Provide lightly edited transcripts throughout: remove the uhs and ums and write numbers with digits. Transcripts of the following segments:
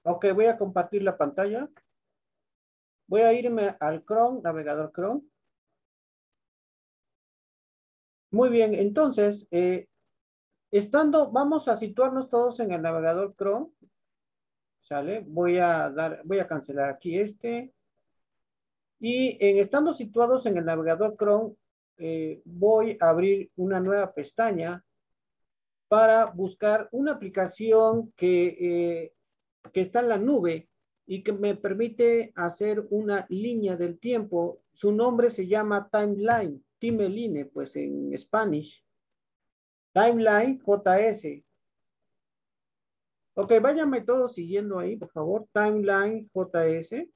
Ok, voy a compartir la pantalla. Voy a irme al Chrome, navegador Chrome. Muy bien, entonces, vamos a situarnos todos en el navegador Chrome. ¿Sale? Voy a cancelar aquí este. Y estando situados en el navegador Chrome, voy a abrir una nueva pestaña para buscar una aplicación que está en la nube y que me permite hacer una línea del tiempo. Su nombre se llama Timeline, pues en Spanish. Timeline JS. Ok, váyanme todos siguiendo ahí, por favor. Timeline JS.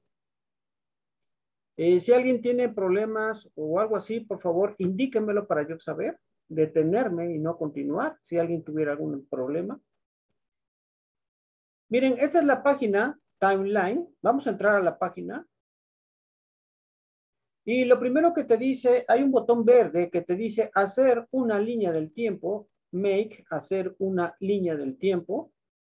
Si alguien tiene problemas o algo así, por favor, indíquenmelo para yo saber, detenerme y no continuar, si alguien tuviera algún problema. Miren, esta es la página Timeline. Vamos a entrar a la página. Y lo primero que te dice, hay un botón verde que te dice hacer una línea del tiempo, hacer una línea del tiempo.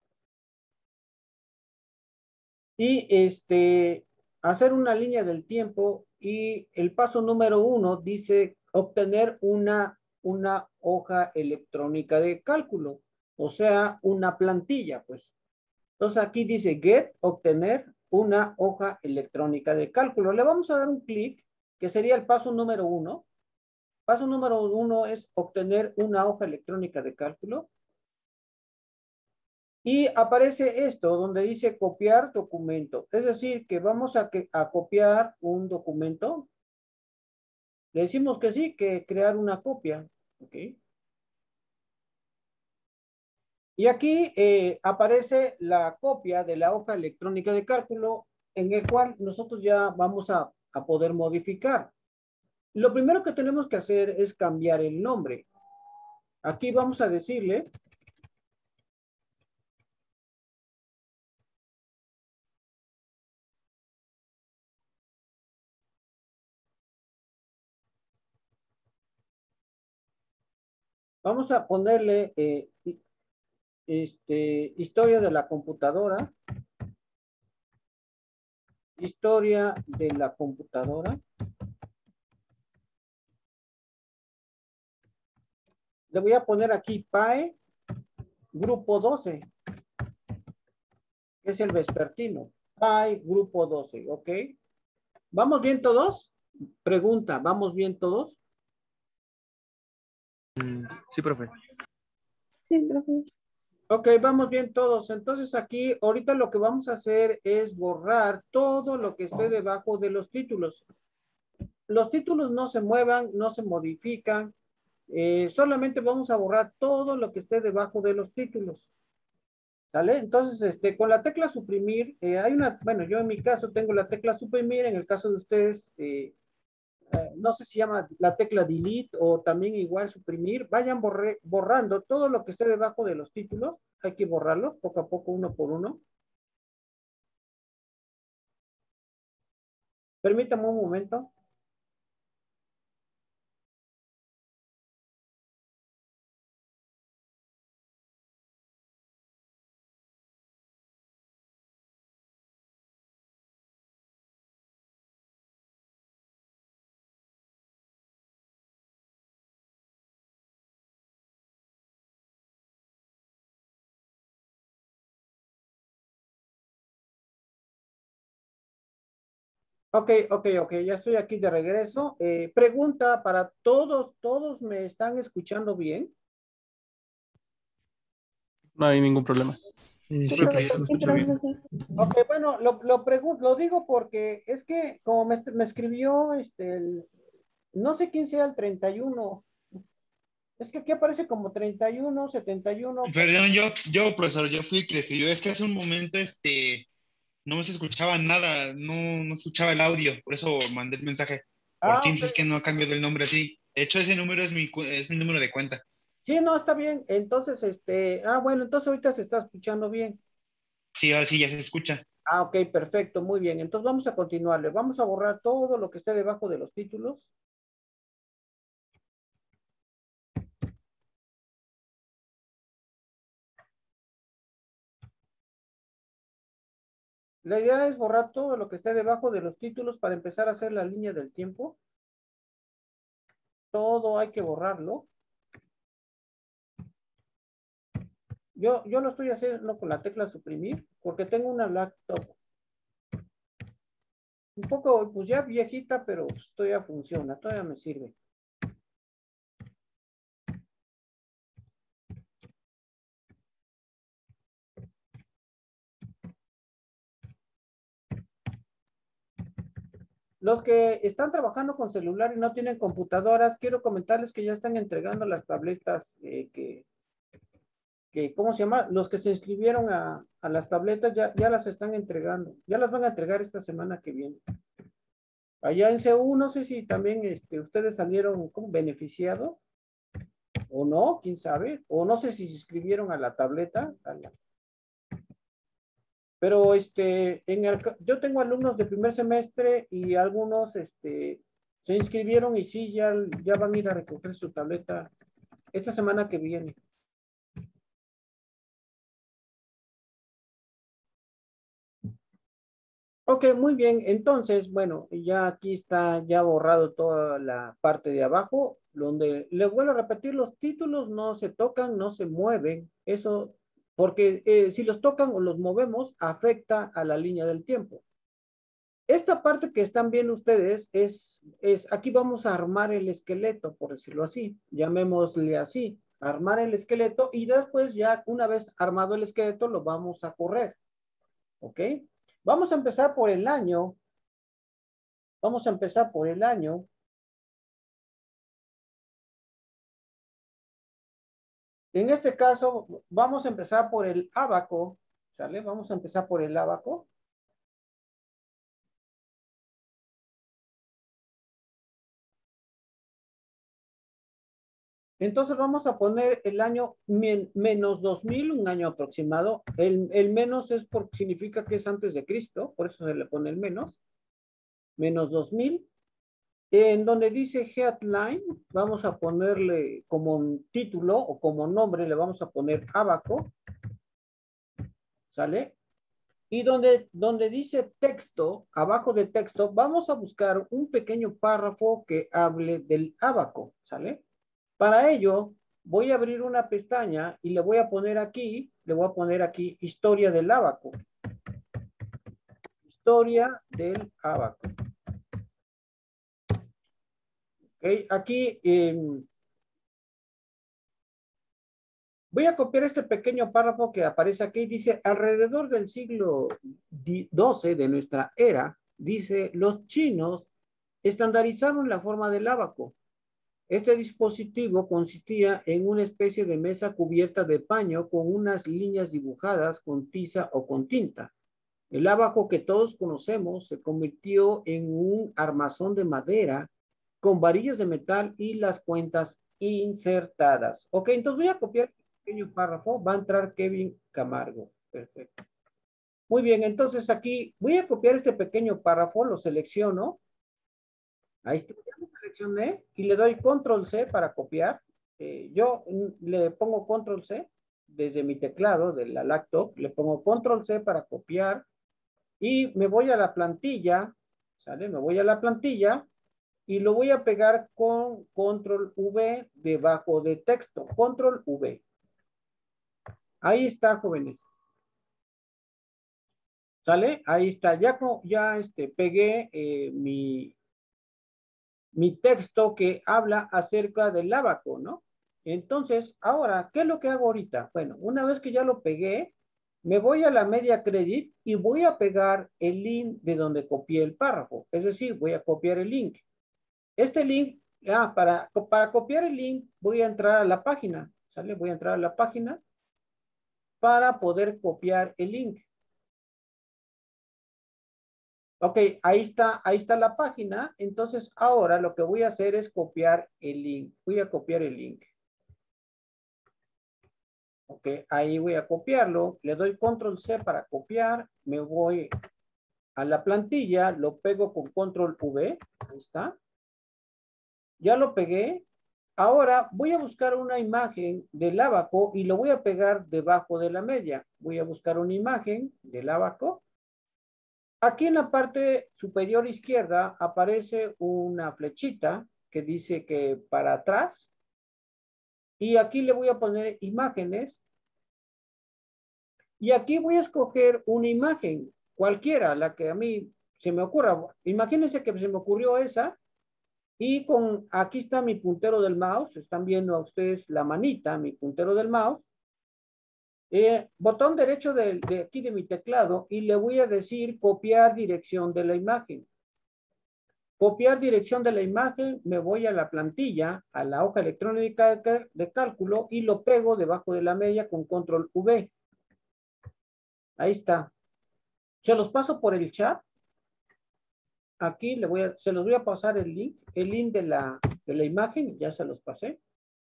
Y hacer una línea del tiempo y el paso número 1 dice obtener una hoja electrónica de cálculo, o sea, una plantilla, pues. Entonces aquí dice obtener una hoja electrónica de cálculo. Le vamos a dar un clic, que sería el paso número 1. Paso número 1 es obtener una hoja electrónica de cálculo. Y aparece esto donde dice copiar documento. Es decir, que vamos a copiar un documento. Le decimos que sí, que crear una copia. ¿Ok? Y aquí aparece la copia de la hoja electrónica de cálculo en el cual nosotros ya vamos a poder modificar. Lo primero que tenemos que hacer es cambiar el nombre. Aquí vamos a decirle vamos a ponerle historia de la computadora. Historia de la computadora. Le voy a poner aquí PAE, grupo 12, que es el vespertino. PAE, grupo 12, ¿ok? ¿Vamos bien todos? Pregunta, ¿vamos bien todos? Sí, profe. Sí, profe. Ok, vamos bien todos. Entonces aquí, ahorita lo que vamos a hacer es borrar todo lo que esté debajo de los títulos. Los títulos no se muevan, no se modifican. Solamente vamos a borrar todo lo que esté debajo de los títulos. ¿Sale? Entonces, con la tecla suprimir, bueno, yo en mi caso tengo la tecla suprimir, en el caso de ustedes, no sé si llama la tecla delete o también igual suprimir, vayan borrando todo lo que esté debajo de los títulos, hay que borrarlo poco a poco, uno por uno. Permítame un momento. Ok, ya estoy aquí de regreso. Pregunta para todos me están escuchando bien. No hay ningún problema. Sí, Sí, profe. pues se Sí, escucha bien. profesor. Ok, bueno, lo digo porque es que como me escribió no sé quién sea el 31. Es que aquí aparece como 31, 71. Perdón, profesor, yo fui el que le escribió. Es que hace un momento, no se escuchaba nada, no escuchaba el audio, por eso mandé el mensaje por Ah, Teams, es ok. que no ha cambiado el nombre así. De hecho, ese número es mi número de cuenta. Sí, no, está bien. Entonces, bueno, entonces ahorita se está escuchando bien. Sí, ahora sí ya se escucha. Ah, ok, perfecto, muy bien. Entonces vamos a continuarle. Vamos a borrar todo lo que esté debajo de los títulos. La idea es borrar todo lo que esté debajo de los títulos para empezar a hacer la línea del tiempo. Todo hay que borrarlo. Yo lo estoy haciendo con la tecla suprimir porque tengo una laptop un poco, pues ya viejita, pero pues, todavía funciona, todavía me sirve. Los que están trabajando con celular y no tienen computadoras, quiero comentarles que ya están entregando las tabletas ¿cómo se llama? Los que se inscribieron a las tabletas ya las están entregando. Ya las van a entregar esta semana que viene. Allá en CU, no sé si también ustedes salieron como beneficiados o no, quién sabe. O no sé si se inscribieron a la tableta. Pero yo tengo alumnos de primer semestre y algunos se inscribieron y sí, ya van a ir a recoger su tableta esta semana que viene. Ok, muy bien. Entonces, bueno, ya aquí está ya borrado toda la parte de abajo, donde les vuelvo a repetir, los títulos no se tocan, no se mueven. Eso, porque si los tocan o los movemos, afecta a la línea del tiempo. Esta parte que están viendo ustedes aquí vamos a armar el esqueleto, por decirlo así. Llamémosle así, armar el esqueleto y después ya una vez armado el esqueleto lo vamos a correr. ¿Ok? Vamos a empezar por el año. Vamos a empezar por el año. En este caso, vamos a empezar por el ábaco. ¿Sale? Vamos a empezar por el ábaco. Entonces vamos a poner el año menos 2000, un año aproximado. El menos es porque significa que es antes de Cristo, por eso se le pone el menos. Menos 2000. En donde dice headline, vamos a ponerle como título o como nombre, le vamos a poner ábaco. ¿Sale? Y donde dice texto, abajo de texto, vamos a buscar un pequeño párrafo que hable del ábaco, ¿sale? Para ello, voy a abrir una pestaña y le voy a poner aquí historia del ábaco. Historia del ábaco. Okay, aquí voy a copiar este pequeño párrafo que aparece aquí. Dice, alrededor del siglo XII de nuestra era, dice, los chinos estandarizaron la forma del ábaco. Este dispositivo consistía en una especie de mesa cubierta de paño con unas líneas dibujadas con tiza o con tinta. El ábaco que todos conocemos se convirtió en un armazón de madera con varillas de metal y las cuentas insertadas. Ok, entonces voy a copiar este pequeño párrafo. Va a entrar Kevin Camargo. Perfecto. Muy bien, entonces aquí voy a copiar este pequeño párrafo, lo selecciono. Ahí está, ya lo seleccioné y le doy control C para copiar. Yo le pongo control C desde mi teclado de la laptop, le pongo control C para copiar y me voy a la plantilla, ¿sale? Me voy a la plantilla y lo voy a pegar con control V debajo de texto, control V. Ahí está, jóvenes. ¿Sale? Ahí está, ya pegué mi texto que habla acerca del ábaco, ¿no? Entonces, ahora, ¿qué es lo que hago ahorita? Bueno, una vez que ya lo pegué, me voy a la media credit y voy a pegar el link de donde copié el párrafo. Es decir, voy a copiar el link. Este link, para copiar el link, voy a entrar a la página, ¿sale? Voy a entrar a la página para poder copiar el link. Ok, ahí está la página. Entonces, ahora lo que voy a hacer es copiar el link. Voy a copiar el link. Ok, ahí voy a copiarlo. Le doy control C para copiar. Me voy a la plantilla, lo pego con control V. Ahí está. Ya lo pegué. Ahora voy a buscar una imagen del ábaco y lo voy a pegar debajo de la media. Voy a buscar una imagen del ábaco Aquí en la parte superior izquierda aparece una flechita que dice que para atrás. Y aquí le voy a poner imágenes. Y aquí voy a escoger una imagen, cualquiera, la que a mí se me ocurra. Imagínense que se me ocurrió esa. Y aquí está mi puntero del mouse. Están viendo a ustedes la manita, mi puntero del mouse. Botón derecho de aquí de mi teclado y le voy a decir copiar dirección de la imagen. Copiar dirección de la imagen, me voy a la plantilla, a la hoja electrónica de cálculo y lo pego debajo de la media con control V. Ahí está. Se los paso por el chat. Aquí se los voy a pasar el link de la imagen, ya se los pasé.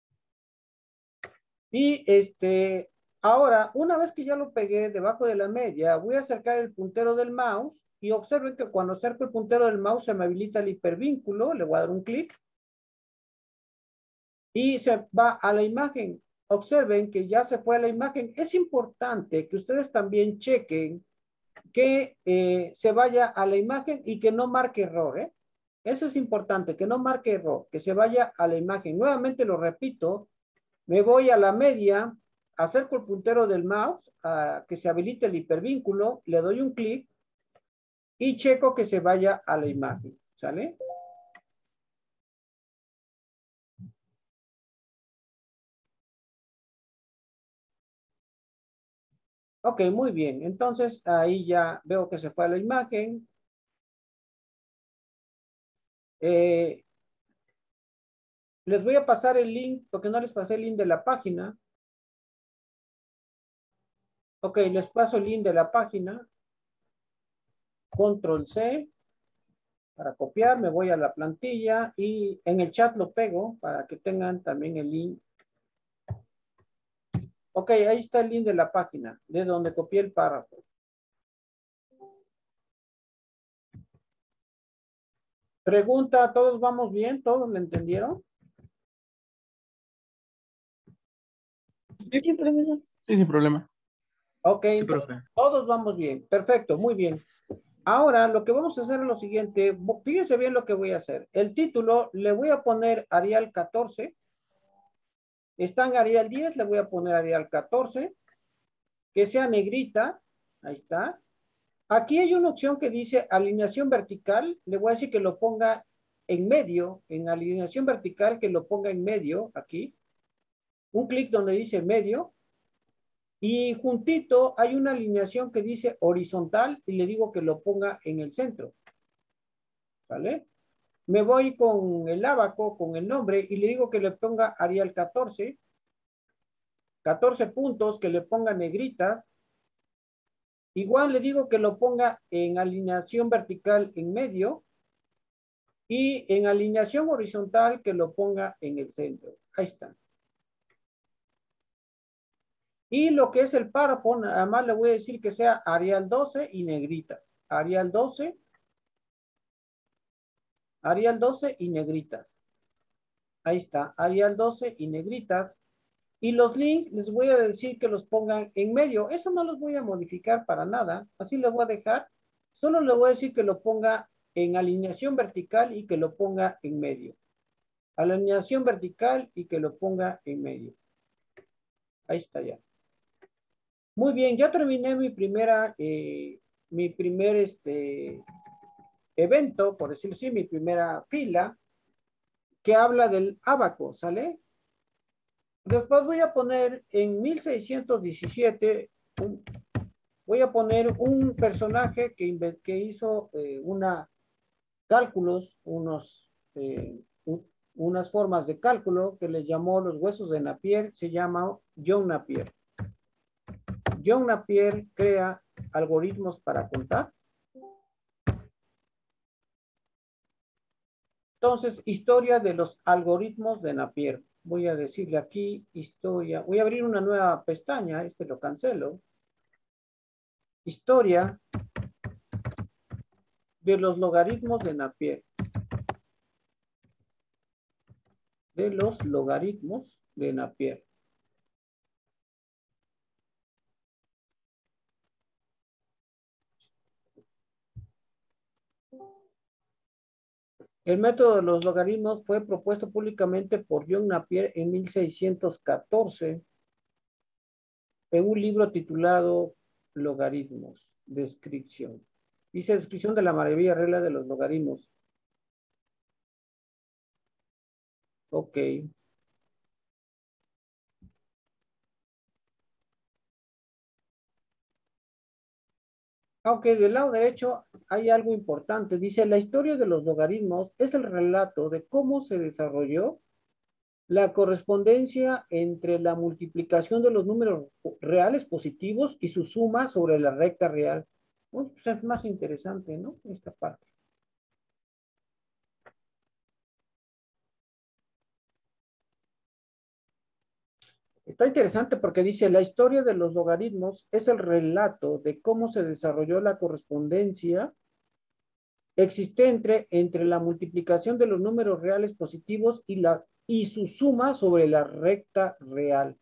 Y ahora, una vez que ya lo pegué debajo de la media, voy a acercar el puntero del mouse y observen que cuando acerco el puntero del mouse se me habilita el hipervínculo, le voy a dar un clic y se va a la imagen. Observen que ya se fue a la imagen. Es importante que ustedes también chequen que se vaya a la imagen y que no marque error, ¿eh? Eso es importante, que no marque error, que se vaya a la imagen. Nuevamente lo repito, me voy a la media, acerco el puntero del mouse a que se habilite el hipervínculo, le doy un clic y checo que se vaya a la imagen, ¿sale? Ok, muy bien. Entonces, ahí ya veo que se fue a la imagen. Les voy a pasar el link, porque no les pasé el link de la página. Ok, les paso el link de la página. Control C para copiar. Me voy a la plantilla y en el chat lo pego para que tengan también el link. Ok, ahí está el link de la página, de donde copié el párrafo. Pregunta, ¿todos vamos bien? ¿Todos lo entendieron? Sí, profesor. Sí, sin problema. Ok, Sí, profe. todos vamos bien. Perfecto, muy bien. Ahora lo que vamos a hacer es lo siguiente. Fíjense bien lo que voy a hacer. El título le voy a poner Arial 14. Está en Arial 10, le voy a poner Arial 14. Que sea negrita. Ahí está. Aquí hay una opción que dice alineación vertical. Le voy a decir que lo ponga en medio, en alineación vertical, que lo ponga en medio, aquí. Un clic donde dice medio. Y juntito hay una alineación que dice horizontal y le digo que lo ponga en el centro. ¿Vale? Me voy con el abaco, con el nombre, y le digo que le ponga Arial 14. 14 puntos, que le ponga negritas. Igual le digo que lo ponga en alineación vertical en medio y en alineación horizontal que lo ponga en el centro. Ahí está. Y lo que es el párrafo, nada más le voy a decir que sea Arial 12 y negritas. Arial 12 y negritas. Ahí está, Arial 12 y negritas. Y los links les voy a decir que los pongan en medio. Eso no los voy a modificar para nada. Así lo voy a dejar. Solo le voy a decir que lo ponga en alineación vertical y que lo ponga en medio. Alineación vertical y que lo ponga en medio. Ahí está ya. Muy bien, ya terminé mi primer evento, por decirlo así, mi primera fila, que habla del ábaco, ¿sale? Después voy a poner en 1617, voy a poner un personaje que hizo cálculos, unas formas de cálculo que le llamó los huesos de Napier, se llama John Napier. John Napier crea algoritmos para contar. Entonces, historia de los algoritmos de Napier. Voy a decirle aquí historia. Voy a abrir una nueva pestaña. Lo cancelo. Historia de los logaritmos de Napier. De los logaritmos de Napier. El método de los logaritmos fue propuesto públicamente por John Napier en 1614 en un libro titulado Logaritmos, descripción. Dice descripción de la maravilla regla de los logaritmos. Ok. Aunque del lado derecho hay algo importante. Dice, la historia de los logaritmos es el relato de cómo se desarrolló la correspondencia entre la multiplicación de los números reales positivos y su suma sobre la recta real. Pues es más interesante, ¿no? Esta parte. Está interesante porque dice, la historia de los logaritmos es el relato de cómo se desarrolló la correspondencia existente entre la multiplicación de los números reales positivos y su suma sobre la recta real.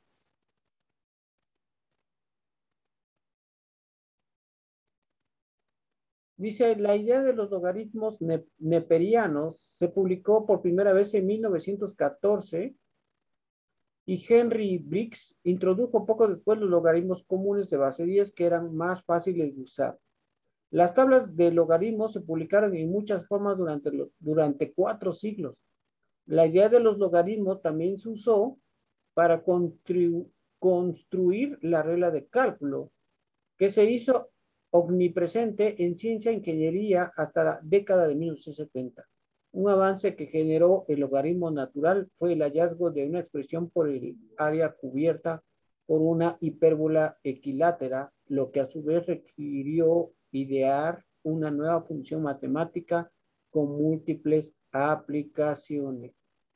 Dice, la idea de los logaritmos neperianos se publicó por primera vez en 1914 y Henry Briggs introdujo poco después los logaritmos comunes de base 10 que eran más fáciles de usar. Las tablas de logaritmos se publicaron en muchas formas durante 4 siglos. La idea de los logaritmos también se usó para construir la regla de cálculo, que se hizo omnipresente en ciencia e ingeniería hasta la década de 1970. Un avance que generó el logaritmo natural fue el hallazgo de una expresión por el área cubierta por una hipérbola equilátera, lo que a su vez requirió idear una nueva función matemática con múltiples aplicaciones.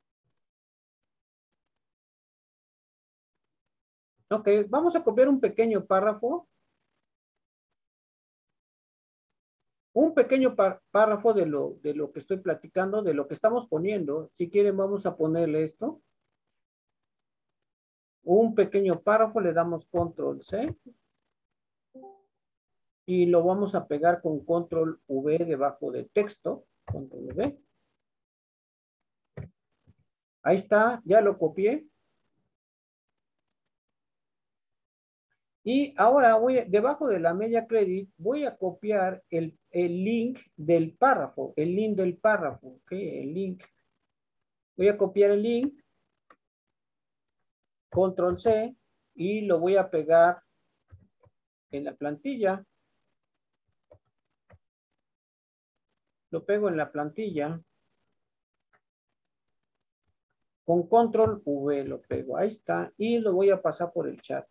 Ok, vamos a copiar un pequeño párrafo. Un pequeño párrafo de lo que estoy platicando, de lo que estamos poniendo. Si quieren, vamos a ponerle esto. Un pequeño párrafo, le damos control C. Y lo vamos a pegar con control V debajo de texto. Control V. Ahí está, ya lo copié. Y ahora debajo de la media credit, voy a copiar el link del párrafo. El link del párrafo. ¿Ok? El link. Voy a copiar el link. Control C. Y lo voy a pegar en la plantilla. Lo pego en la plantilla. Con control V lo pego. Ahí está. Y lo voy a pasar por el chat.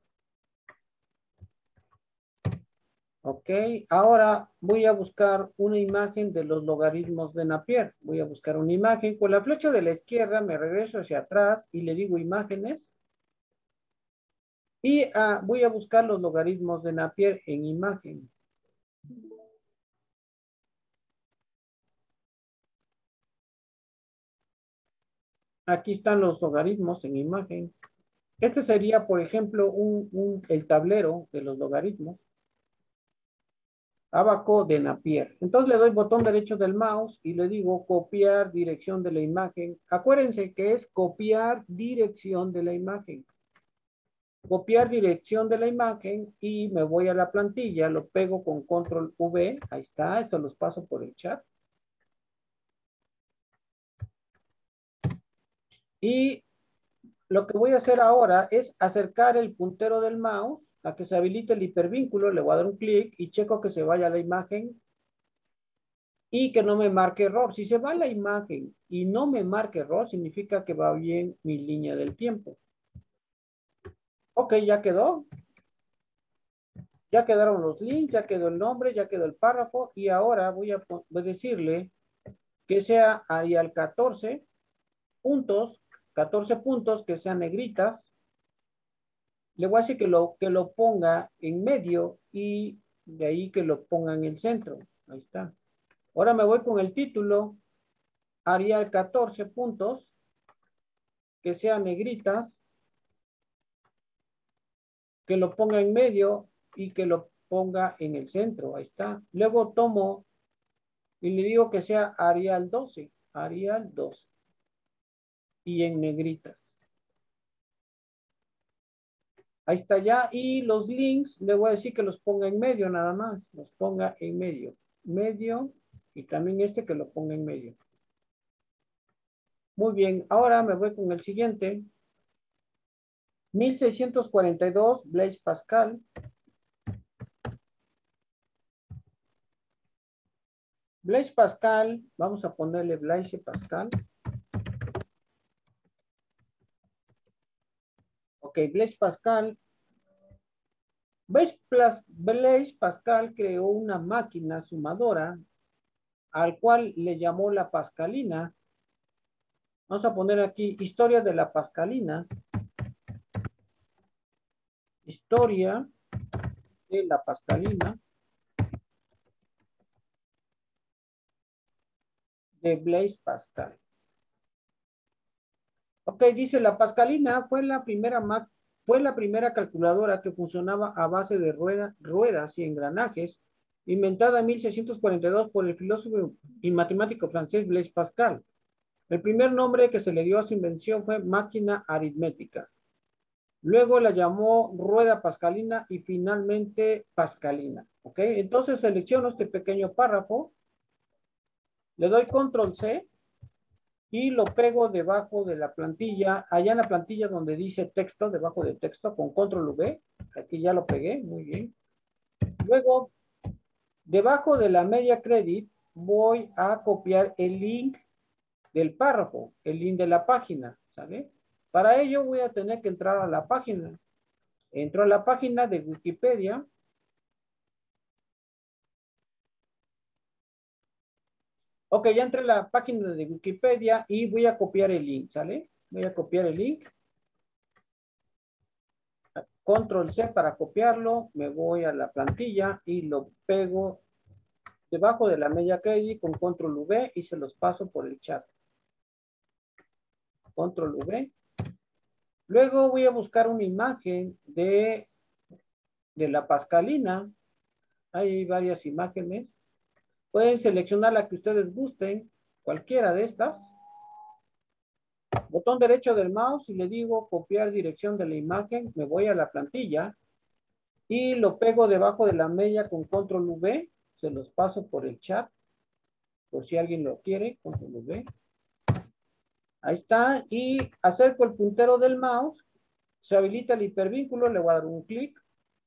Ok. Ahora voy a buscar una imagen de los logaritmos de Napier. Voy a buscar una imagen. Con la flecha de la izquierda me regreso hacia atrás y le digo imágenes. Y voy a buscar los logaritmos de Napier en imagen. Aquí están los logaritmos en imagen. Este sería, por ejemplo, el tablero de los logaritmos. Abaco de Napier. Entonces le doy botón derecho del mouse y le digo copiar dirección de la imagen. Acuérdense que es copiar dirección de la imagen. Copiar dirección de la imagen y me voy a la plantilla, lo pego con control V. Ahí está, esto los paso por el chat. Y lo que voy a hacer ahora es acercar el puntero del mouse a que se habilite el hipervínculo. Le voy a dar un clic y checo que se vaya a la imagen y que no me marque error. Si se va la imagen y no me marque error, significa que va bien mi línea del tiempo. Ok, ya quedó. Ya quedaron los links, ya quedó el nombre, ya quedó el párrafo y ahora voy a decirle que sea Arial 14 puntos, 14 puntos, que sean negritas. Le voy a decir que lo ponga en medio y de ahí que lo ponga en el centro. Ahí está. Ahora me voy con el título, Arial 14 puntos, que sean negritas, que lo ponga en medio y que lo ponga en el centro. Ahí está. Luego tomo y le digo que sea Arial 12. Arial 12. Y en negritas. Ahí está ya. Y los links, le voy a decir que los ponga en medio nada más. Los ponga en medio. Medio. Y también este que lo ponga en medio. Muy bien. Ahora me voy con el siguiente. 1642, Blaise Pascal. Blaise Pascal, vamos a ponerle Blaise Pascal. Ok, Blaise Pascal. Blaise Pascal creó una máquina sumadora al cual le llamó la Pascalina. Vamos a poner aquí historia de la Pascalina. Historia de la Pascalina de Blaise Pascal. Ok, dice la Pascalina fue la primera calculadora que funcionaba a base de ruedas y engranajes, inventada en 1642 por el filósofo y matemático francés Blaise Pascal. El primer nombre que se le dio a su invención fue máquina aritmética. Luego la llamó rueda pascalina y finalmente pascalina. ¿Ok? Entonces selecciono este pequeño párrafo, le doy control C y lo pego debajo de la plantilla, allá en la plantilla donde dice texto, debajo de texto, con control V. Aquí ya lo pegué, muy bien. Luego, debajo de la media credit, voy a copiar el link del párrafo, el link de la página, ¿sale? Para ello voy a tener que entrar a la página. Entro a la página de Wikipedia. Ok, ya entré a la página de Wikipedia y voy a copiar el link, ¿sale? Voy a copiar el link. Control C para copiarlo. Me voy a la plantilla y lo pego debajo de la media credit con control V y se los paso por el chat. Control V. Luego voy a buscar una imagen de la Pascalina. Hay varias imágenes. Pueden seleccionar la que ustedes gusten, cualquiera de estas. Botón derecho del mouse y le digo copiar dirección de la imagen. Me voy a la plantilla y lo pego debajo de la media con control V. Se los paso por el chat. Por si alguien lo quiere, control V. Ahí está. Y acerco el puntero del mouse. Se habilita el hipervínculo. Le voy a dar un clic.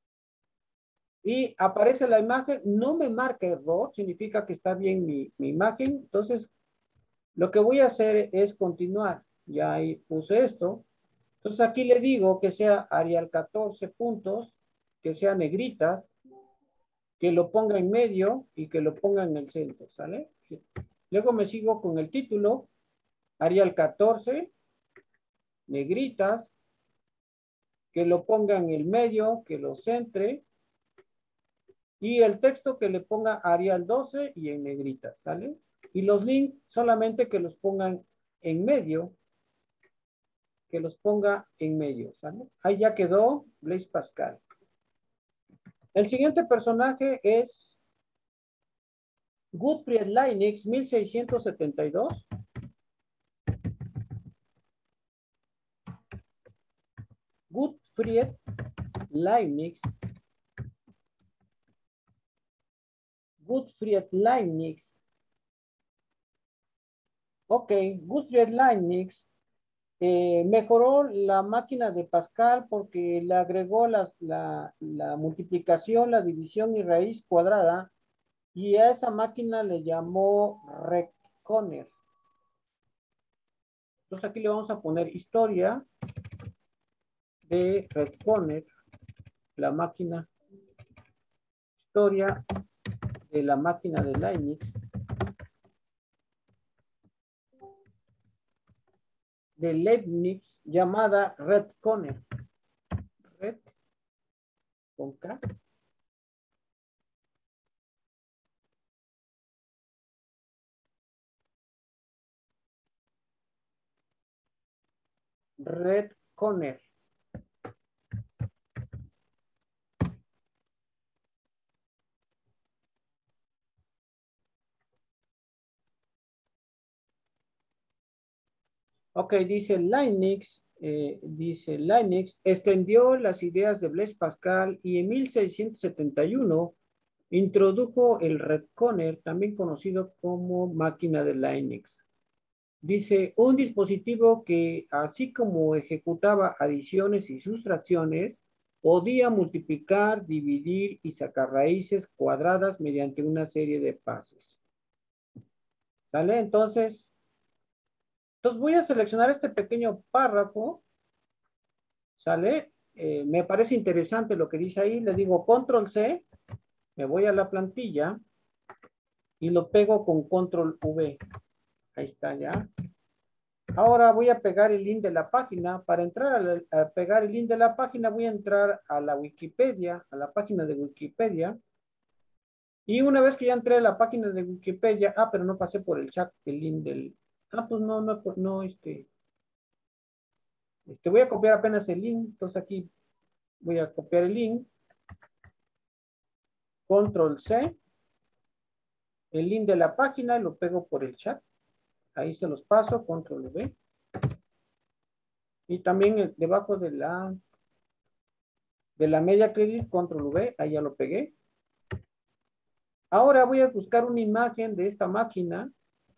Y aparece la imagen. No me marca error. Significa que está bien mi imagen. Entonces, lo que voy a hacer es continuar. Ya ahí puse esto. Entonces aquí le digo que sea Arial 14 puntos, que sea negritas, que lo ponga en medio y que lo ponga en el centro, ¿sale? Luego me sigo con el título, Arial 14, negritas, que lo ponga en el medio, que lo centre, y el texto que le ponga Arial 12 y en negritas, ¿sale? Y los links solamente que los pongan en medio, que los ponga en medio, ¿sale? Ahí ya quedó Blaise Pascal. El siguiente personaje es Gottfried Leibniz, 1672. Gottfried Leibniz. Gottfried Leibniz. Ok, Gottfried Leibniz mejoró la máquina de Pascal porque le agregó la multiplicación, la división y raíz cuadrada y a esa máquina le llamó Reconer. Entonces aquí le vamos a poner historia de Reconer, la máquina, historia de la máquina de Leibniz. De Leibniz llamada Reconer. Red con K. Reconer. Ok, dice Leibniz extendió las ideas de Blaise Pascal y en 1671 introdujo el Redconner, también conocido como máquina de Leibniz. Dice, un dispositivo que, así como ejecutaba adiciones y sustracciones, podía multiplicar, dividir y sacar raíces cuadradas mediante una serie de pases. ¿Sale? Entonces voy a seleccionar este pequeño párrafo. ¿Sale? Me parece interesante lo que dice ahí. Le digo control C, me voy a la plantilla y lo pego con control V. Ahí está ya. Ahora voy a pegar el link de la página. Para entrar a pegar el link de la página, voy a entrar a la Wikipedia, a la página de Wikipedia. Y una vez que ya entré a la página de Wikipedia, pero no pasé por el chat el link del... Pues no, voy a copiar apenas el link. Entonces aquí voy a copiar el link. Control C. El link de la página y lo pego por el chat. Ahí se los paso, control V. Y también debajo de la media credit, control V, ahí ya lo pegué. Ahora voy a buscar una imagen de esta máquina.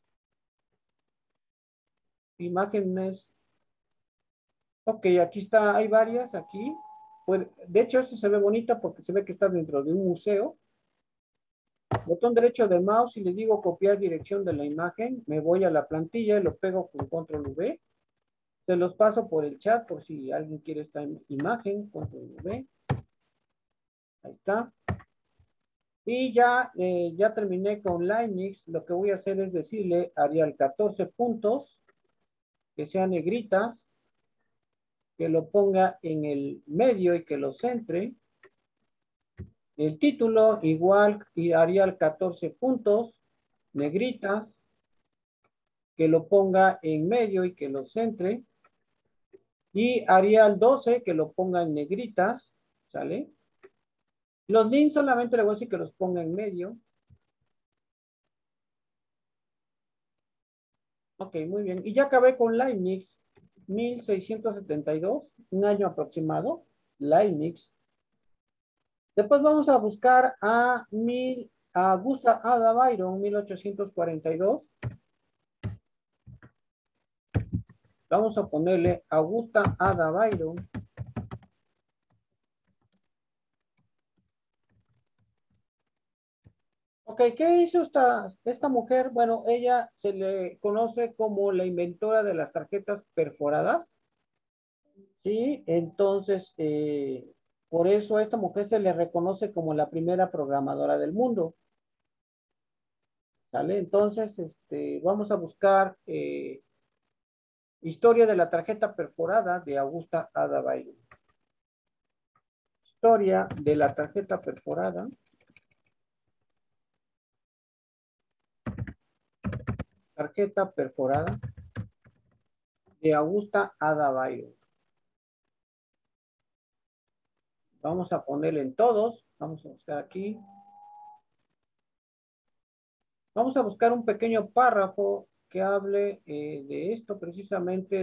Imágenes. Ok, aquí está, hay varias aquí. Pues, de hecho, esto se ve bonita porque se ve que está dentro de un museo. Botón derecho del mouse y le digo copiar dirección de la imagen. Me voy a la plantilla y lo pego con control V. Se los paso por el chat por si alguien quiere esta imagen. Control V. Ahí está. Y ya terminé con Leibniz. Lo que voy a hacer es decirle Arial 14 puntos, que sean negritas, que lo ponga en el medio y que lo centre. El título igual y Arial 14 puntos, negritas, que lo ponga en medio y que lo centre. Y Arial 12, que lo ponga en negritas, ¿sale? Los links solamente le voy a decir que los ponga en medio. Ok, muy bien. Y ya acabé con Leibniz, 1672, un año aproximado, Leibniz. Después vamos a buscar a Gustav Ada Byron, 1842. Vamos a ponerle Augusta Ada Byron. Ok, ¿qué hizo esta mujer? Bueno, ella se le conoce como la inventora de las tarjetas perforadas. Sí, entonces, por eso a esta mujer se le reconoce como la primera programadora del mundo. ¿Sale? Entonces, vamos a buscar historia de la tarjeta perforada de Augusta Ada Byron. Historia de la tarjeta perforada. Tarjeta perforada de Augusta Ada Byron. Vamos a ponerle en todos. Vamos a buscar aquí. Vamos a buscar un pequeño párrafo que hable de esto precisamente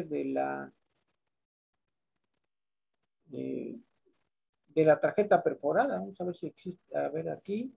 de, de la tarjeta perforada. Vamos a ver si existe. A ver aquí.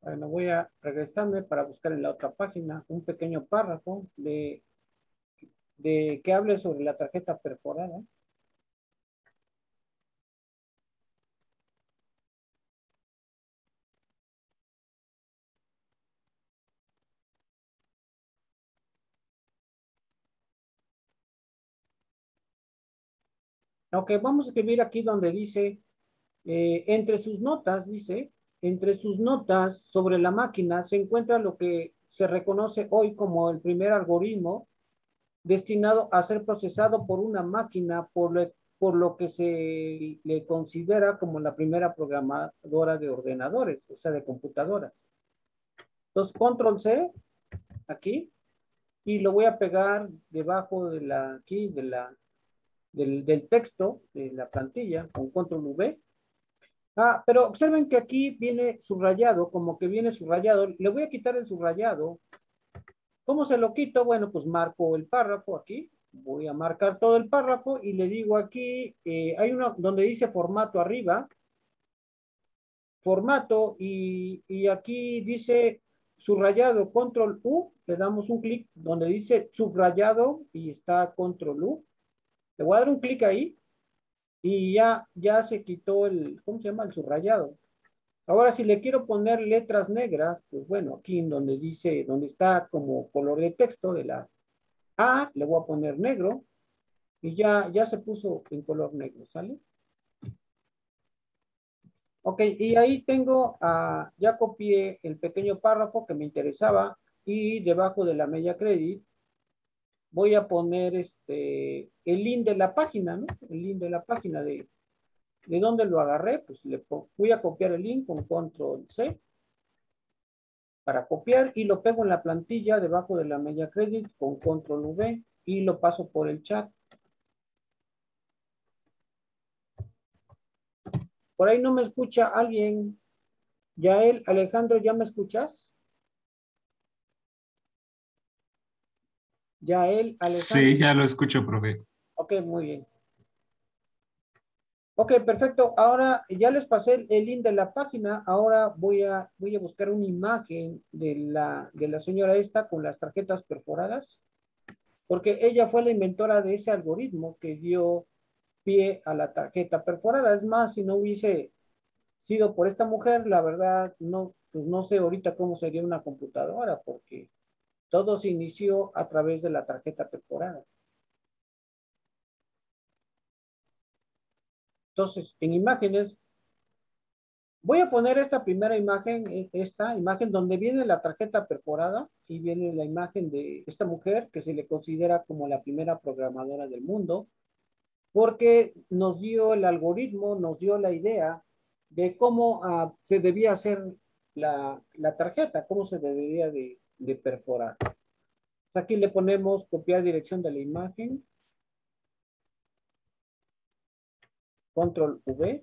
Bueno, voy a regresarme para buscar en la otra página un pequeño párrafo de que hable sobre la tarjeta perforada. Ok, vamos a escribir aquí donde dice, entre sus notas, dice, entre sus notas sobre la máquina se encuentra lo que se reconoce hoy como el primer algoritmo destinado a ser procesado por una máquina, por lo que se le considera como la primera programadora de ordenadores, o sea, de computadoras. Entonces, control C, aquí, y lo voy a pegar debajo de aquí, del texto de la plantilla, con control V. Ah, pero observen que aquí viene subrayado, como que viene subrayado. Le voy a quitar el subrayado. ¿Cómo se lo quito? Bueno, pues marco el párrafo aquí. Voy a marcar todo el párrafo y le digo aquí, hay uno donde dice formato arriba, formato, y aquí dice subrayado, control U, le damos un clic donde dice subrayado y está control U. Le voy a dar un clic ahí y ya se quitó ¿cómo se llama? El subrayado. Ahora, si le quiero poner letras negras, pues bueno, aquí en donde dice, donde está como color de texto de la A, le voy a poner negro y ya se puso en color negro, ¿sale? Ok, y ahí tengo, ya copié el pequeño párrafo que me interesaba y debajo de la media credit voy a poner el link de la página, ¿no? El link de la página de dónde lo agarré, pues voy a copiar el link con control C para copiar y lo pego en la plantilla debajo de la media credit con control V y lo paso por el chat. Por ahí no me escucha alguien. Yael, Alejandro, ¿ya me escuchas? Yael, Alejandro. Sí, ya lo escucho, profe. Ok, muy bien. Ok, perfecto. Ahora ya les pasé el link de la página. Ahora voy a buscar una imagen de la señora esta con las tarjetas perforadas, porque ella fue la inventora de ese algoritmo que dio pie a la tarjeta perforada. Es más, si no hubiese sido por esta mujer, la verdad, no, pues no sé ahorita cómo sería una computadora, porque todo se inició a través de la tarjeta perforada. Entonces, en imágenes, voy a poner esta primera imagen, esta imagen donde viene la tarjeta perforada y viene la imagen de esta mujer que se le considera como la primera programadora del mundo, porque nos dio el algoritmo, nos dio la idea de cómo se debía hacer la tarjeta, cómo se debería de perforar. Pues aquí le ponemos copiar dirección de la imagen, control V.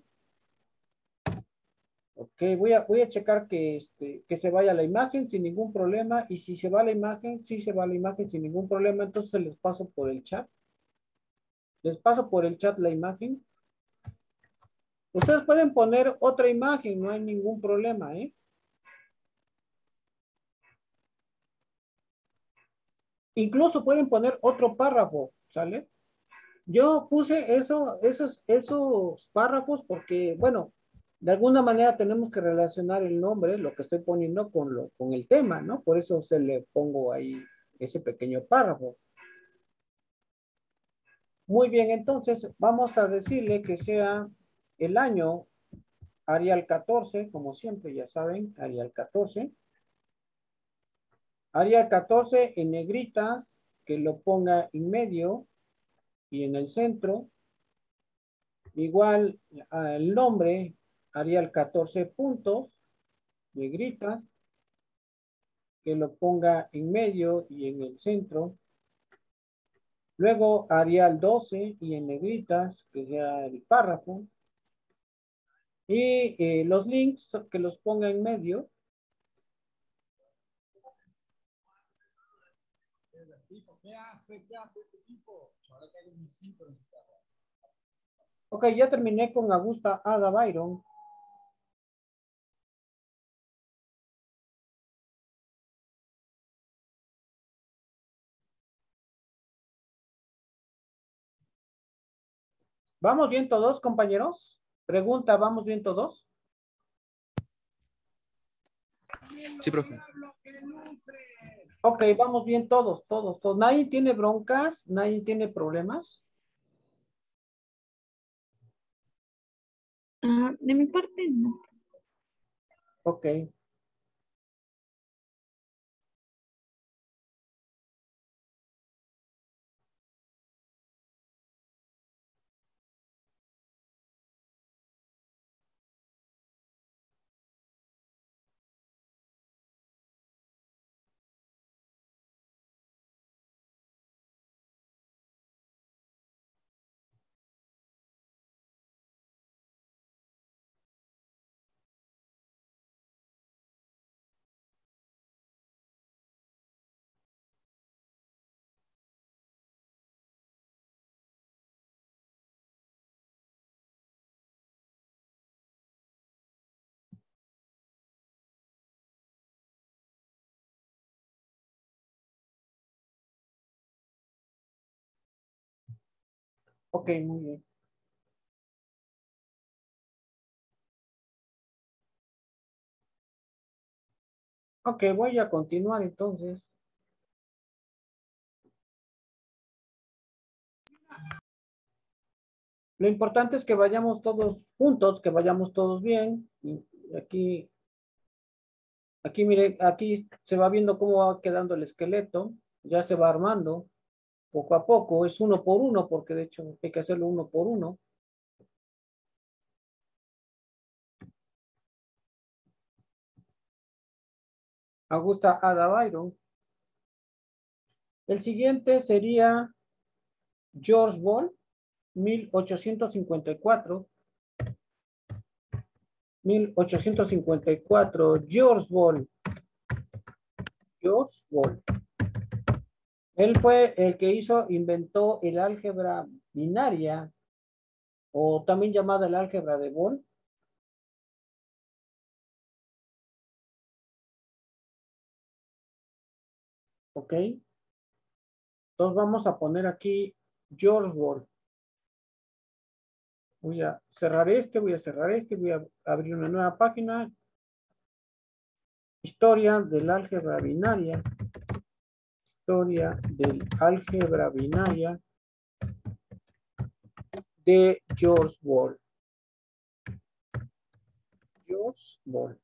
Ok, voy a checar que se vaya la imagen sin ningún problema. Y si se va la imagen, si se va la imagen sin ningún problema, entonces les paso por el chat. Les paso por el chat la imagen. Ustedes pueden poner otra imagen, no hay ningún problema, ¿eh? Incluso pueden poner otro párrafo, ¿sale? Yo puse esos párrafos porque, bueno, de alguna manera tenemos que relacionar el nombre, lo que estoy poniendo con el tema, ¿no? Por eso se le pongo ahí ese pequeño párrafo. Muy bien, entonces vamos a decirle que sea el año Arial 14, como siempre, ya saben, Arial 14. Arial 14 en negritas, que lo ponga en medio y en el centro. Igual el nombre, Arial 14 puntos, negritas, que lo ponga en medio y en el centro. Luego Arial 12 y en negritas, que sea el párrafo. Y los links que los ponga en medio. ¿Qué hace ese tipo? Ok, ya terminé con Augusta Ada Byron. ¿Vamos bien todos, compañeros? Pregunta, ¿vamos bien todos? Sí, profe. Ok, vamos bien todos, todos, todos. ¿Nadie tiene broncas? ¿Nadie tiene problemas? De mi parte, no. Ok. Ok, muy bien. Ok, voy a continuar entonces. Lo importante es que vayamos todos juntos, que vayamos todos bien. Y aquí, mire, aquí se va viendo cómo va quedando el esqueleto. Ya se va armando poco a poco. Es uno por uno, porque de hecho hay que hacerlo uno por uno. Augusta Ada Byron. El siguiente sería George Ball, 1854. 1854. George Ball. George Ball. Él fue el que inventó el álgebra binaria, o también llamada el álgebra de Ball. ¿Ok? Entonces vamos a poner aquí George Ball. Voy a cerrar este, voy a cerrar este, voy a abrir una nueva página. Historia del álgebra binaria. Historia del álgebra binaria de George Ball. George Ball.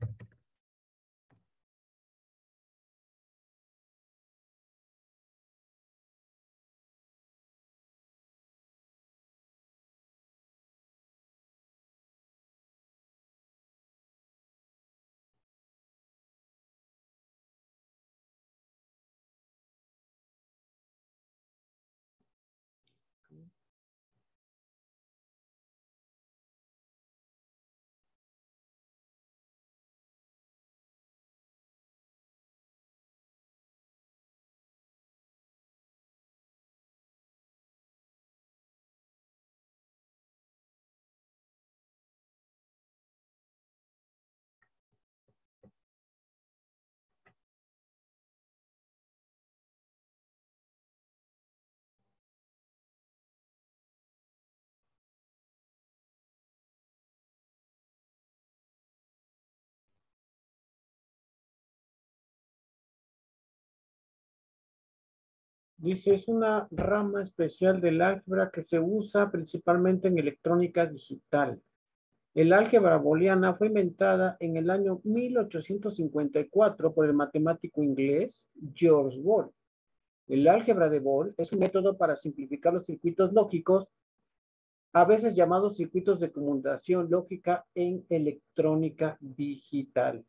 Dice, es una rama especial del álgebra que se usa principalmente en electrónica digital. El álgebra booleana fue inventada en el año 1854 por el matemático inglés George Boole. El álgebra de Boole es un método para simplificar los circuitos lógicos, a veces llamados circuitos de conmutación lógica en electrónica digital.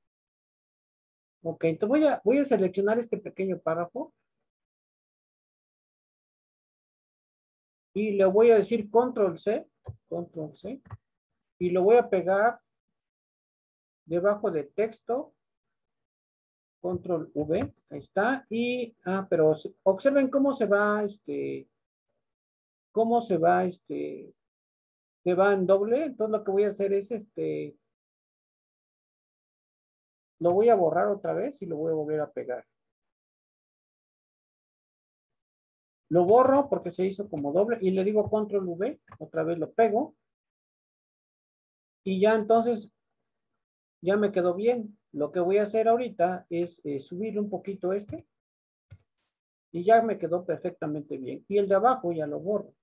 Ok, entonces voy a seleccionar este pequeño párrafo y le voy a decir Control C, y lo voy a pegar debajo de texto, Control V, ahí está, y, pero observen cómo se va en doble. Entonces lo que voy a hacer es, lo voy a borrar otra vez y lo voy a volver a pegar. Lo borro porque se hizo como doble y le digo control V, otra vez lo pego. Y ya entonces, ya me quedó bien. Lo que voy a hacer ahorita es subir un poquito este. Y ya me quedó perfectamente bien. Y el de abajo ya lo borro.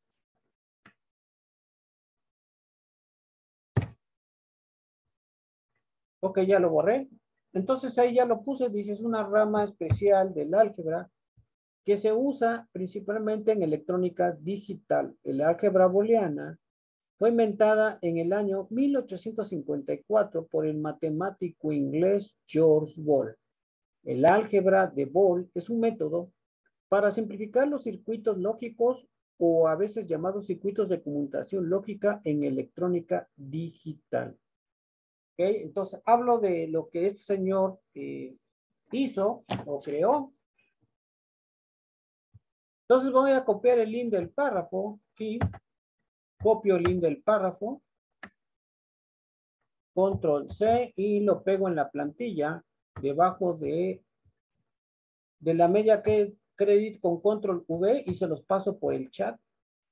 Ok, ya lo borré. Entonces ahí ya lo puse, dice, es una rama especial del álgebra que se usa principalmente en electrónica digital. El álgebra booleana fue inventada en el año 1854 por el matemático inglés George Boole. El álgebra de Boole es un método para simplificar los circuitos lógicos o a veces llamados circuitos de conmutación lógica en electrónica digital. ¿Okay? Entonces hablo de lo que este señor hizo o creó. Entonces voy a copiar el link del párrafo aquí. Copio el link del párrafo. Control C y lo pego en la plantilla debajo de la media que credit con control V y se los paso por el chat.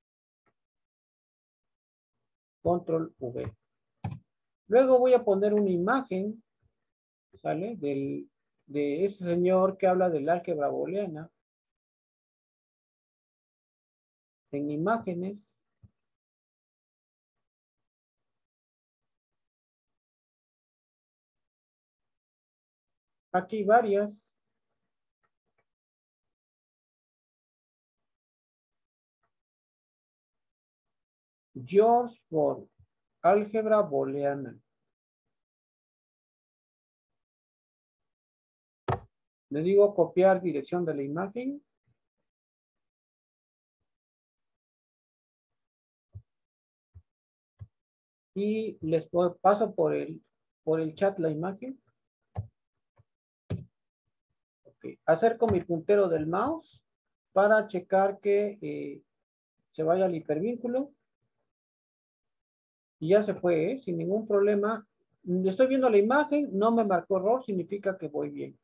Control V. Luego voy a poner una imagen, ¿sale? De ese señor que habla del álgebra booleana. En imágenes. Aquí varias. George Boole, álgebra booleana. Le digo copiar dirección de la imagen. Y les paso por el chat la imagen. Okay. Acerco mi puntero del mouse para checar que se vaya al hipervínculo. Y ya se fue, ¿eh? Sin ningún problema. Estoy viendo la imagen, no me marcó error, significa que voy bien.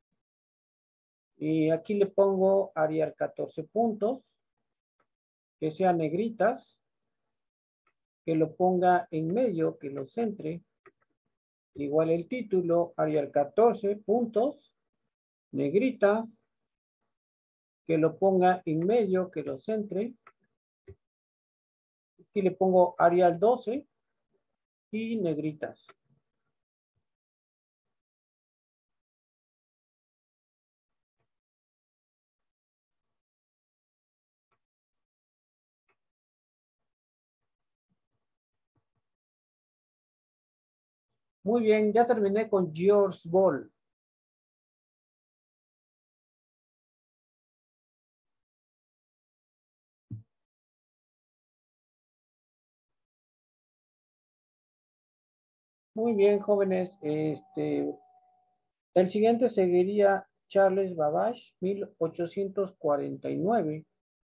Y aquí le pongo Arial 14 puntos, que sean negritas, que lo ponga en medio, que lo centre. Igual el título, Arial 14 puntos, negritas, que lo ponga en medio, que lo centre. Aquí le pongo Arial 12 y negritas. Muy bien, ya terminé con George Boole. Muy bien, jóvenes. El siguiente seguiría Charles Babbage, 1849.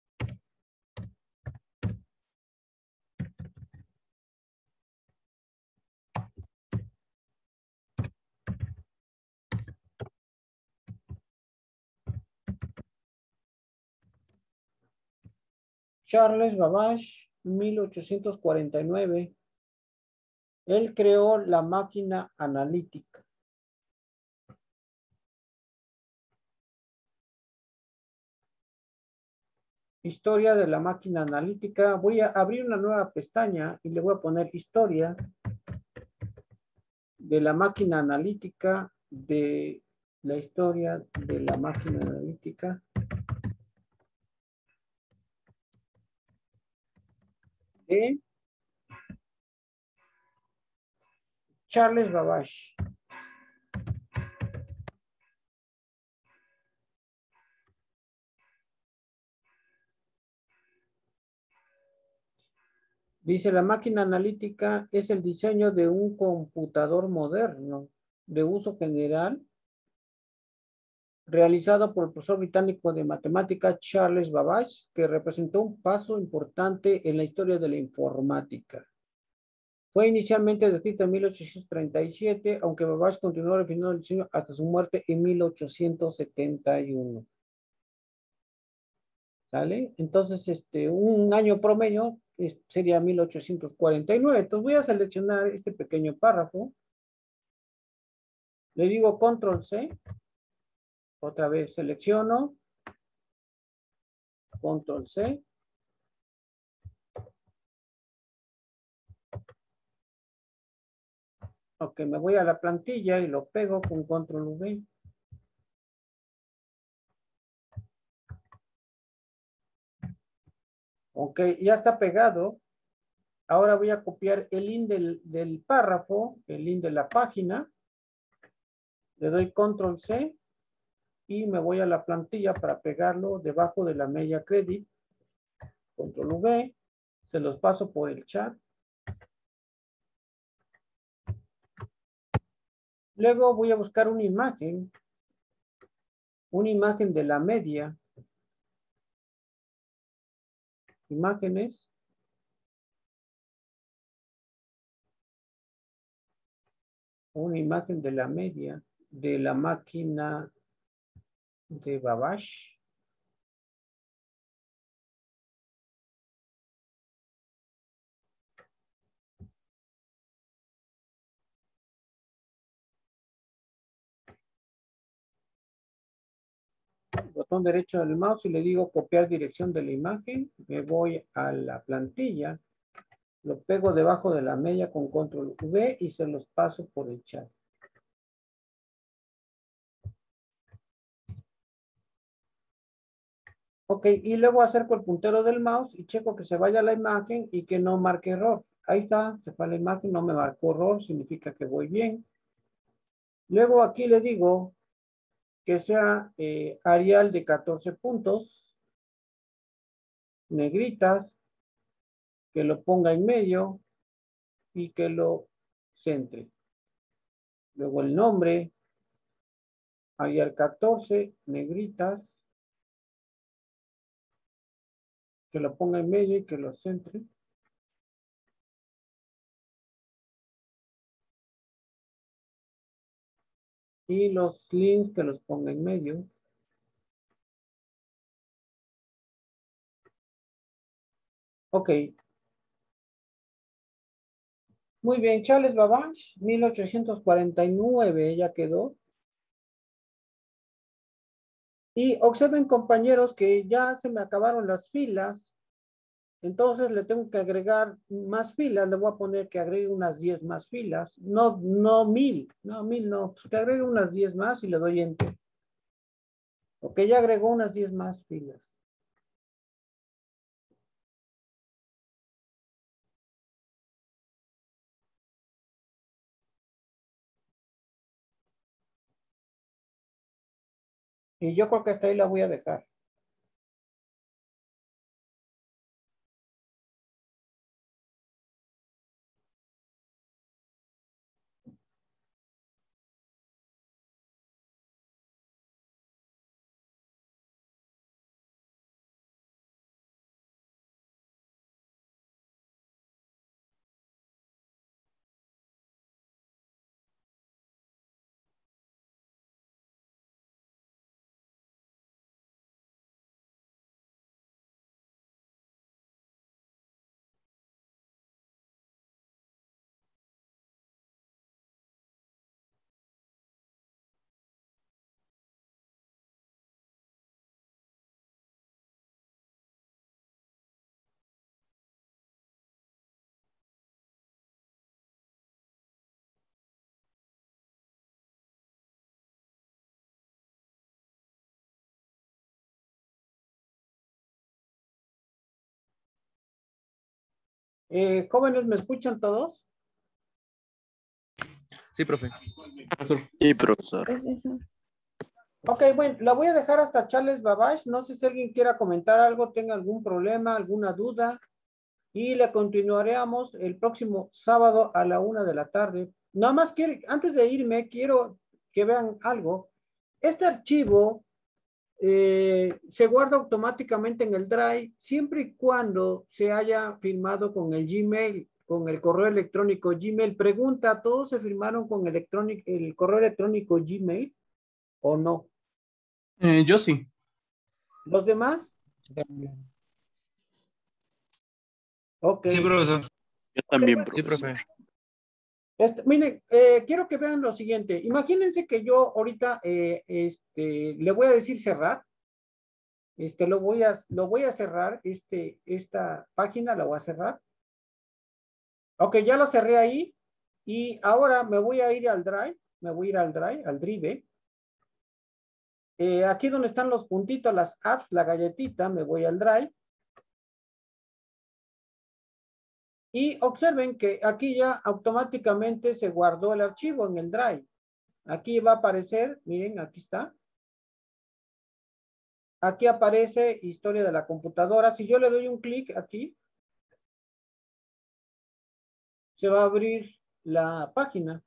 Charles Babbage, 1849. Él creó la máquina analítica. Historia de la máquina analítica. Voy a abrir una nueva pestaña y le voy a poner historia de la máquina analítica, de la historia de la máquina analítica. De Charles Babbage. Dice, la máquina analítica es el diseño de un computador moderno de uso general realizado por el profesor británico de matemática Charles Babbage, que representó un paso importante en la historia de la informática. Fue inicialmente descrito en 1837, aunque Babbage continuó refinando el diseño hasta su muerte en 1871. ¿Sale? Entonces, un año promedio sería 1849. Entonces voy a seleccionar este pequeño párrafo. Le digo control C. Otra vez selecciono. Control C. Ok, me voy a la plantilla y lo pego con control V. Ok, ya está pegado. Ahora voy a copiar el link del párrafo, el link de la página. Le doy control C y me voy a la plantilla para pegarlo debajo de la media credit. Control V. Se los paso por el chat. Luego voy a buscar una imagen de la media. Imágenes. Una imagen de la media de la máquina de Babbage. Botón derecho del mouse y le digo copiar dirección de la imagen. Me voy a la plantilla. Lo pego debajo de la media con control V y se los paso por el chat. Ok, y luego acerco el puntero del mouse y checo que se vaya la imagen y que no marque error. Ahí está, se fue la imagen, no me marcó error, significa que voy bien. Luego aquí le digo que sea Arial de 14 puntos, negritas, que lo ponga en medio y que lo centre. Luego el nombre, Arial 14, negritas, que lo ponga en medio y que lo centre. Y los links que los ponga en medio. Ok. Muy bien, Charles Babbage, 1849, ya quedó. Y observen, compañeros, que ya se me acabaron las filas. Entonces le tengo que agregar más filas. Le voy a poner que agregue unas 10 más filas. No 1000. No, 1000 no. Pues que agregue unas 10 más y le doy enter. Ok, ya agregó unas 10 más filas. Y yo creo que hasta ahí la voy a dejar. Jóvenes, ¿me escuchan todos? Sí, profe. Sí, profesor. Profesor. Ok, bueno, la voy a dejar hasta Charles Babbage. No sé si alguien quiera comentar algo, tenga algún problema, alguna duda. Y le continuaremos el próximo sábado a la 1 de la tarde. Nada más quiero, antes de irme, quiero que vean algo. Este archivo se guarda automáticamente en el Drive siempre y cuando se haya firmado con el Gmail, con el correo electrónico Gmail. Pregunta, ¿todos se firmaron con el correo electrónico Gmail o no? Yo sí. ¿Los demás? Ok. Sí, profesor. Yo también, Sí, profesor. profe. Miren, quiero que vean lo siguiente. Imagínense que yo ahorita le voy a decir cerrar. Lo voy a cerrar. Esta página la voy a cerrar. Ok, ya lo cerré ahí. Y ahora me voy a ir al Drive. Me voy a ir al Drive, al Drive. Aquí donde están los puntitos, las apps, la galletita, me voy al Drive. Y observen que aquí ya automáticamente se guardó el archivo en el Drive. Aquí va a aparecer, miren, aquí está. Aquí aparece historia de la computadora. Si yo le doy un clic aquí, se va a abrir la página.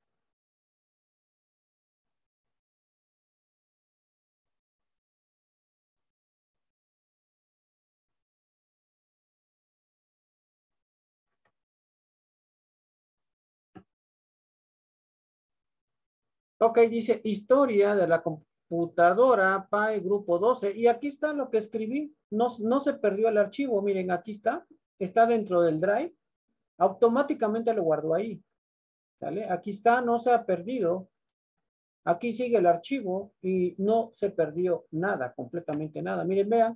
Ok, dice historia de la computadora, PAE grupo 12. Y aquí está lo que escribí. No se perdió el archivo. Miren, aquí está. Está dentro del Drive. Automáticamente lo guardo ahí. ¿Sale? Aquí está, no se ha perdido. Aquí sigue el archivo y no se perdió nada, completamente nada. Miren, vean.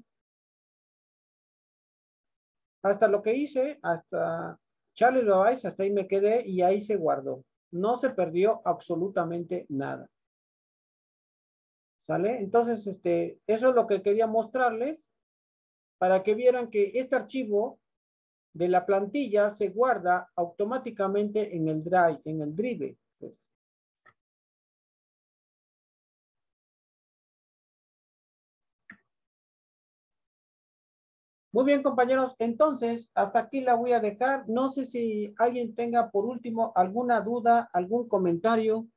Hasta lo que hice, hasta Charlie Loaiza, hasta ahí me quedé y ahí se guardó. No se perdió absolutamente nada. ¿Sale? Entonces, eso es lo que quería mostrarles para que vieran que este archivo de la plantilla se guarda automáticamente en el Drive, en el Drive. Pues. Muy bien, compañeros. Entonces, hasta aquí la voy a dejar. No sé si alguien tenga por último alguna duda, algún comentario.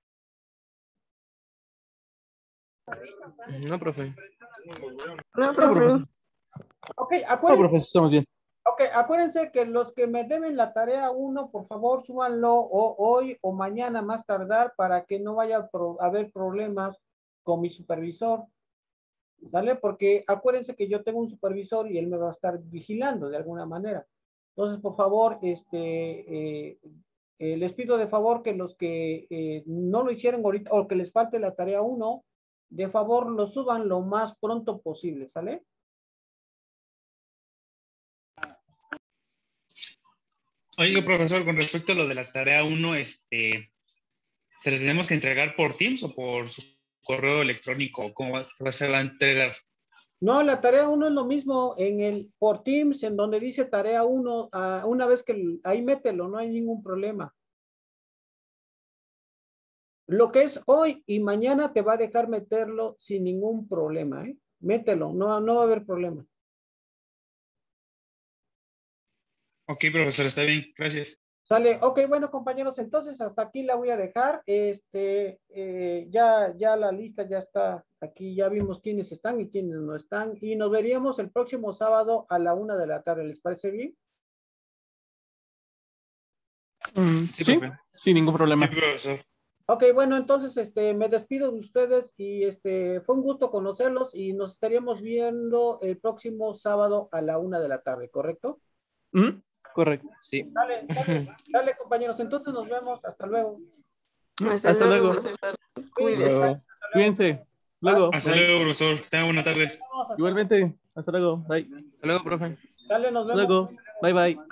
No, profe. No, profe. Ok, No, profe, estamos bien. acuérdense que los que me deben la tarea 1, por favor, súbanlo hoy o mañana más tardar para que no vaya a haber problemas con mi supervisor. ¿Sale? Porque acuérdense que yo tengo un supervisor y él me va a estar vigilando de alguna manera. Entonces, por favor, les pido de favor que los que no lo hicieron ahorita o que les falte la tarea 1, de favor lo suban lo más pronto posible, ¿sale? Oiga, profesor, con respecto a lo de la tarea 1, ¿se le tenemos que entregar por Teams o por su correo electrónico? ¿Cómo va a ser la entrega? No, la tarea 1 es lo mismo por Teams, en donde dice tarea 1, una vez que ahí mételo, no hay ningún problema. Lo que es hoy y mañana te va a dejar meterlo sin ningún problema, ¿eh? Mételo, no va a haber problema. Ok, profesor, está bien, gracias. Sale, ok, bueno, compañeros, entonces hasta aquí la voy a dejar. Ya la lista ya está aquí, ya vimos quiénes están y quiénes no están. Y nos veríamos el próximo sábado a la 1 de la tarde. ¿Les parece bien? Sí, Sí, profe. sin ningún Sí, problema. profesor. Ok, bueno, entonces me despido de ustedes y fue un gusto conocerlos y nos estaríamos viendo el próximo sábado a la 1 de la tarde, ¿correcto? Ujú, correcto. Sí. Dale, compañeros, entonces nos vemos, hasta luego. Hasta Hasta luego. profesor. Cuídense, Cuídese. hasta luego. Cuídense. Luego. Hasta Bye. luego, profesor. Tenga buena tarde. Hasta luego. Igualmente. Hasta luego. Bye. Hasta luego, profe. Dale, nos vemos. Luego. Bye, bye.